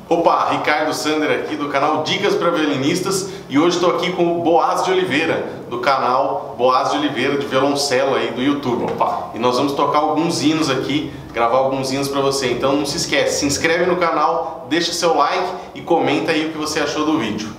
Opa, Ricardo Sander aqui do canal Dicas para Violinistas e hoje estou aqui com o Boaz de Oliveira, do canal Boaz de Oliveira de violoncelo aí do YouTube. Opa. E nós vamos tocar alguns hinos aqui, gravar alguns hinos para você. Então não se esquece, se inscreve no canal, deixa seu like e comenta aí o que você achou do vídeo.